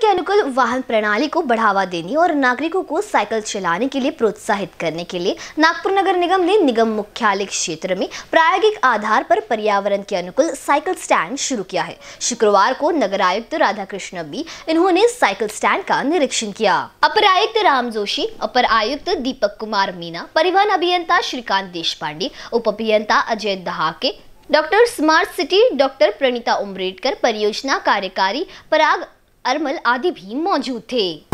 अनुकूल वाहन प्रणाली को बढ़ावा देने और नागरिकों को साइकिल चलाने के लिए प्रोत्साहित करने के लिए नागपुर नगर निगम ने निगम मुख्यालय क्षेत्र में प्रायोगिक आधार पर पर्यावरण के अनुकूल साइकिल स्टैंड शुरू किया है। शुक्रवार को नगर आयुक्त राधाकृष्ण बी इन्होंने साइकिल स्टैंड का निरीक्षण किया। अपर आयुक्त राम जोशी, अपर आयुक्त दीपक कुमार मीना, परिवहन अभियंता श्रीकांत देशपांडे, उप अभियंता Ajay Dahake, doctor smart city doctor Pranita Umredkar, परियोजना कार्यकारी पराग अरमल आदि भी मौजूद थे।